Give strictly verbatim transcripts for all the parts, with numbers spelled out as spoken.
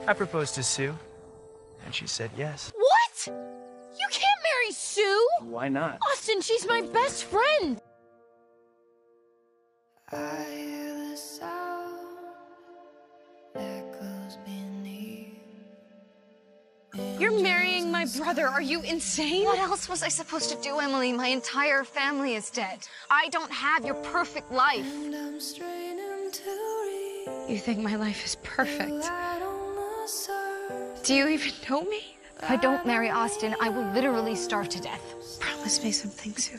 I proposed to Sue, and she said yes. What? You can't marry Sue! Why not? Austin, she's my best friend! I hear the sound that goes beneath. You're marrying my brother. Are you insane? What else was I supposed to do, Emily? My entire family is dead. I don't have your perfect life. And I'm straining to read You think my life is perfect. light on the surface. Do you even know me? If I don't marry Austin, I will literally starve to death. Promise me something, Sue.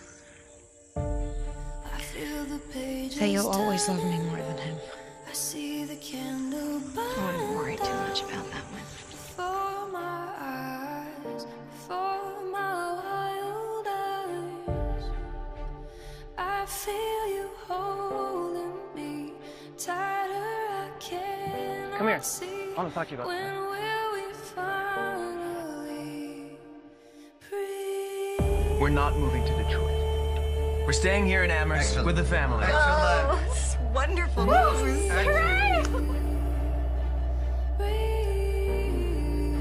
I feel the pages That you'll always love me turn. more than him. I see the candle I wouldn't worry too burn much about that one. before my eyes, before my wild eyes. I feel you holding me tighter. I can't Come here. see. I want to talk to you about When something. will we finally breathe? We're not moving to Detroit. We're staying here in Amherst Excellent. with the family. Oh, it's wonderful news. Hooray! Breathe,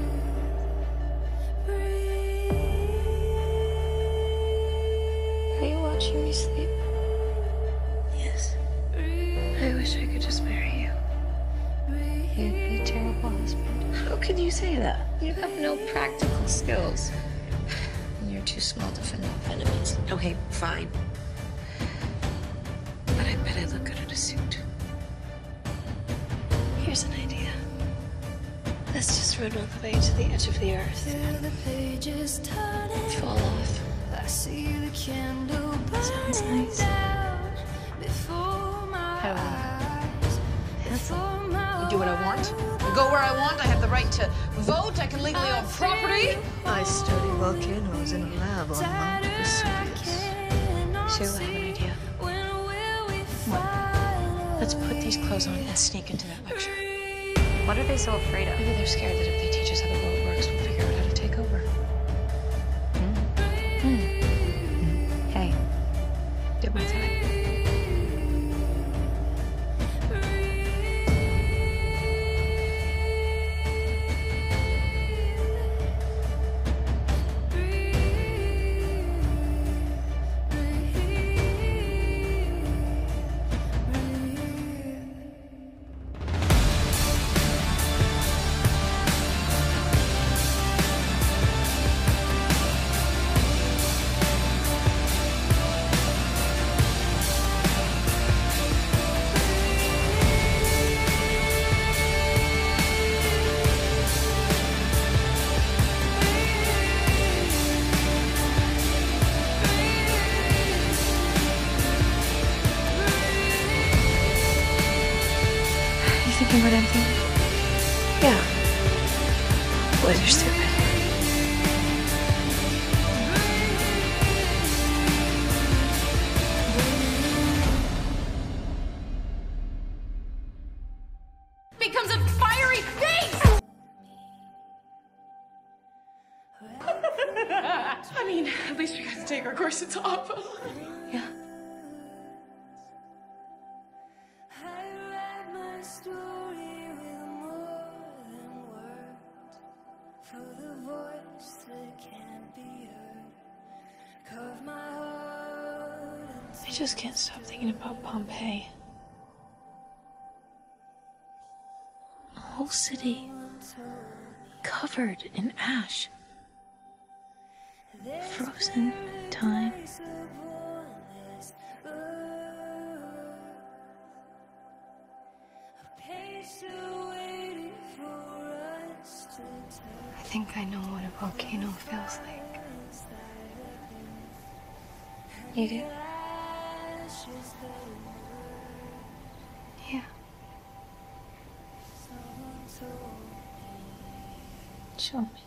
breathe, Are you watching me sleep? Yes. I wish I could just marry you. You'd be a terrible husband. How could you say that? You have no practical skills. And you're too small to fend off enemies. Okay, fine. But I bet I look good in a suit. Here's an idea. Let's just run all the way to the edge of the earth. feel the pages turning. Fall off. I see the candle Sounds burning nice. down before my How? eyes, before my I do what I want. I go where I want. I have the right to vote. I can legally own property. I study volcanoes in a lab on Mount Vesuvius. Sue, I have an idea. What? Let's put these clothes on and sneak into that lecture. What are they so afraid of? Maybe they're scared that if they teach us how the world works, we'll figure out how to take over. Hey, Do my type. You thinking about anything? Yeah. Boys are stupid. Becomes a fiery face. I mean, at least we got to take our corsets off. Yeah. I write my story with more than words, for the voice that can't be heard. Carve my heart I just can't stop thinking about Pompeii. A whole city covered in ash. Frozen in time. I think I know what a volcano feels like. You do? Yeah. Show me.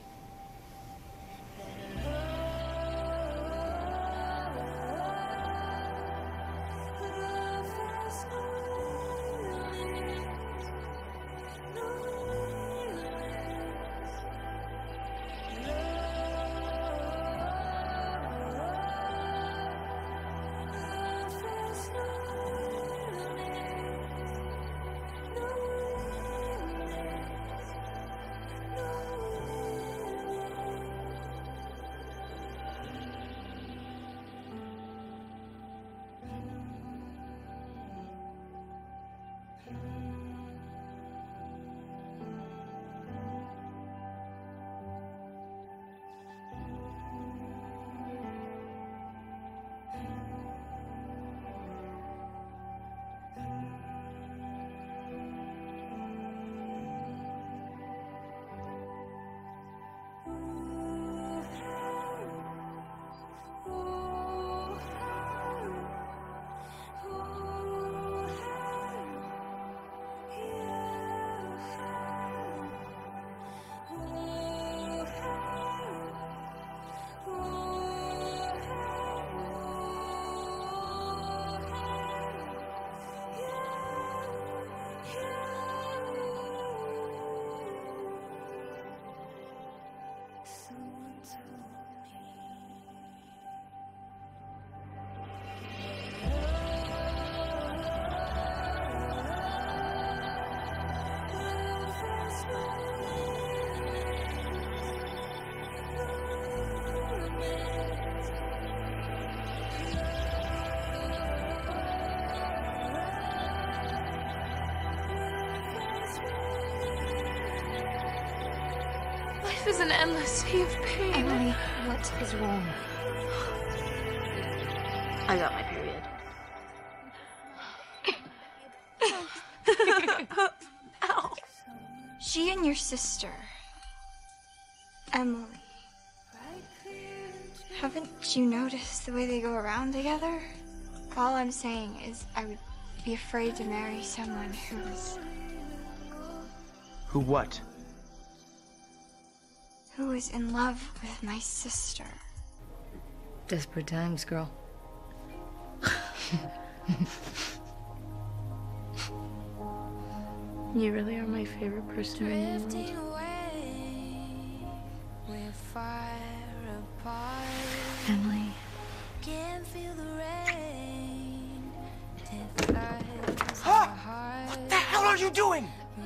Life is an endless sea of pain. Emily, what is wrong? I got my period. Ow. She and your sister, Emily, haven't you noticed the way they go around together? All I'm saying is I would be afraid to marry someone who's... Who what? who is in love with my sister. Desperate times, girl. You really are my favorite person in the world. Emily. What the hell are you doing?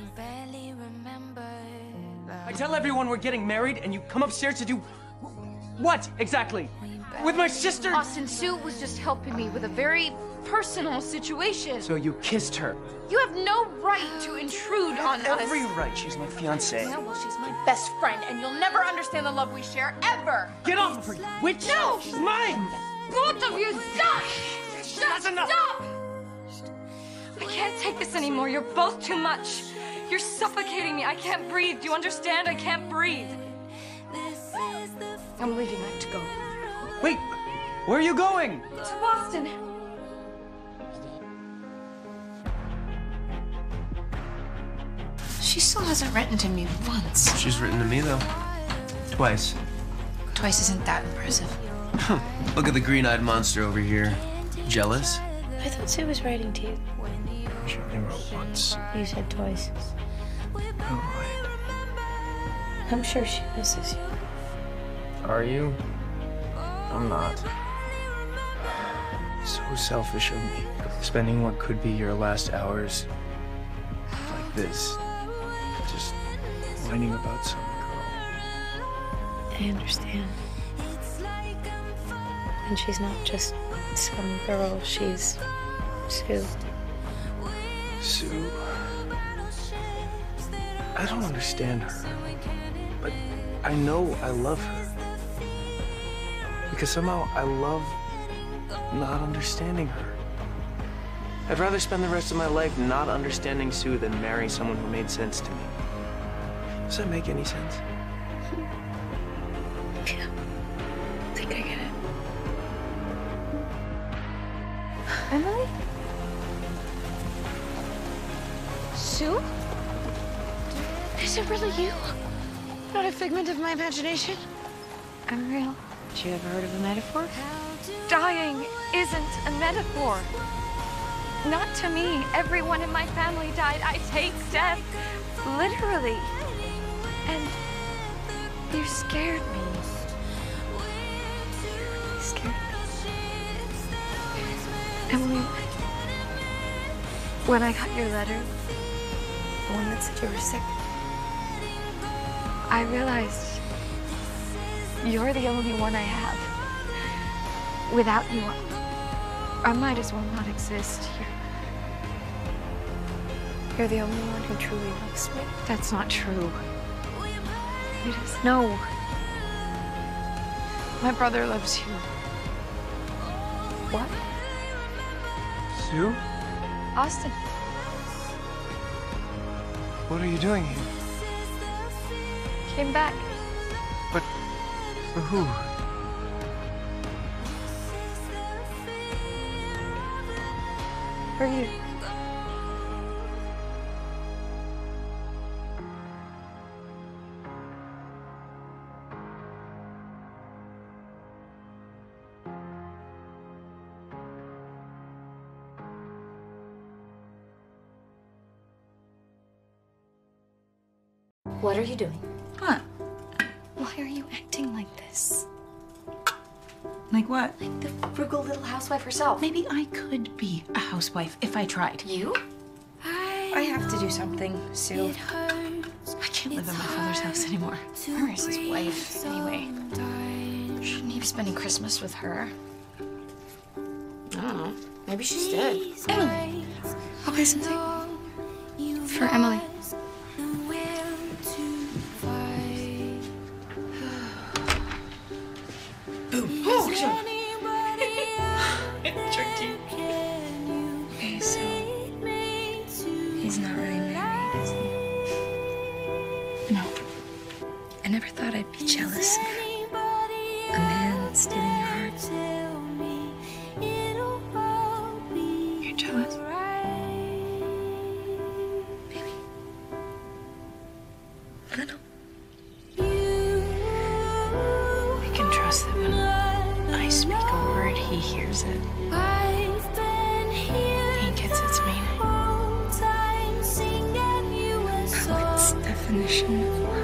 I tell everyone we're getting married, and you come upstairs to do what exactly? With my sister? Austin, Sue was just helping me with a very personal situation. So you kissed her? You have no right to intrude on us. Every right. She's my fiancée. Yeah, well, she's my best friend, and you'll never understand the love we share, ever. Get off of her, you witch! No! She's mine! Both of you, stop! That's enough! Stop! I can't take this anymore. You're both too much. You're suffocating me. I can't breathe. Do you understand? I can't breathe. I'm leaving. I have to go. Wait! Where are you going? To Boston. She still hasn't written to me once. She's written to me, though. Twice. Twice isn't that impressive. Look at the green-eyed monster over here. Jealous? I thought Sue was writing to you. She only wrote once. You said twice. All right. I'm sure she misses you. Are you? I'm not. So selfish of me. Spending what could be your last hours like this. Just whining about some girl. I understand. And she's not just some girl, she's Sue. Sue. I don't understand her, but I know I love her. Because somehow I love not understanding her. I'd rather spend the rest of my life not understanding Sue than marry someone who made sense to me. Does that make any sense? Yeah. I think I get it. Emily? Sue? Is it really you? Not a figment of my imagination? I'm real. Did you ever heard of a metaphor? Dying isn't a metaphor. Not to me. Everyone in my family died. I take death literally. And you scared me. You really scared me. Emily, when I got your letter, the one that said you were sick, I realized you're the only one I have. Without you, I might as well not exist. You're, you're the only one who truly loves me. That's not true. It is. No. My brother loves you. What? Sue? Austin. What are you doing here? Came back. But for who? For you. What are you doing? What? Why are you acting like this? Like what? Like the frugal little housewife herself. Maybe I could be a housewife if I tried. You? I have to do something, Sue. I can't live in my father's house anymore. Where is his wife, anyway? Shouldn't he be spending Christmas with her? I don't know. Maybe she's dead. Emily. I'll play something. For Emily. He's not really married, is he? No. I never thought I'd be jealous of a man stealing your heart. You're jealous? Maybe. A little. I can trust that when I speak a word, he hears it. He gets its meaning. Poet's definition of love.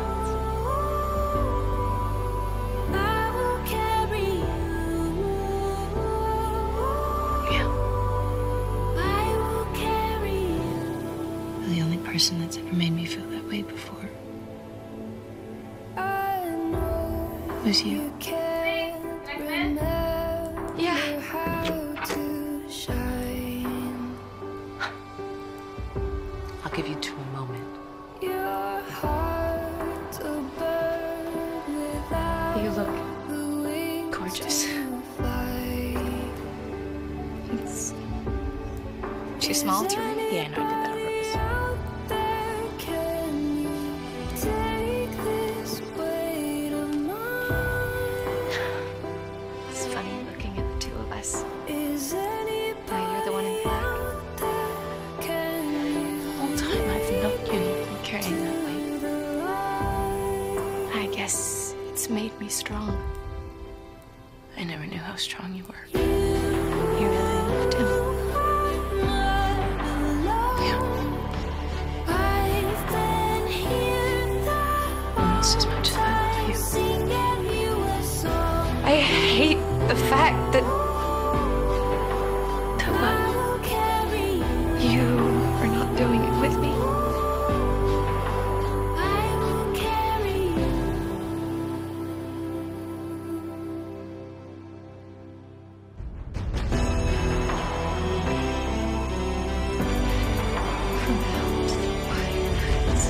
You're the only person that's ever made me feel that way before. Was you. Yeah. I'll give you two a moment. You look gorgeous. It's... Too small to read? Yeah, I know I did that on purpose. It's funny looking at the two of us. Now you're the one in black. The whole time I've known you, you've been carrying that weight. I guess it's made me strong. I never knew how strong you were. You really loved him. Yeah. Almost as much as I love you. I hate the fact that That what? you are not doing it with me. From the homes that quiet nights.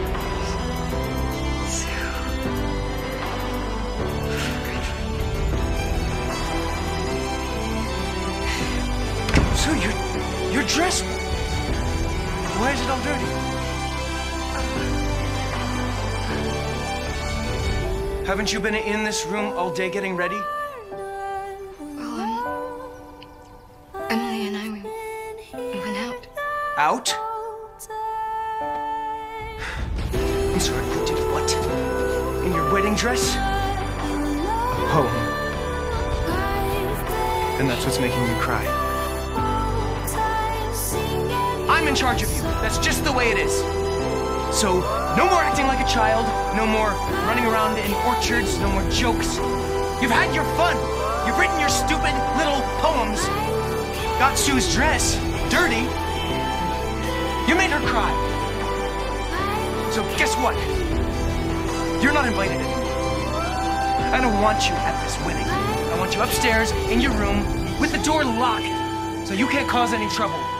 So So your your dress. Why is it all dirty? Haven't you been in this room all day getting ready? Well, um, Emily and I, we, we went out. Out? I'm sorry, you did what? In your wedding dress? Home. And that's what's making you cry. I'm in charge of you. That's just the way it is. So, no more acting like a child, no more running around in orchards, no more jokes. You've had your fun. You've written your stupid little poems. Got Sue's dress dirty. You made her cry. So guess what? You're not invited anymore. I don't want you at this wedding. I want you upstairs in your room with the door locked so you can't cause any trouble.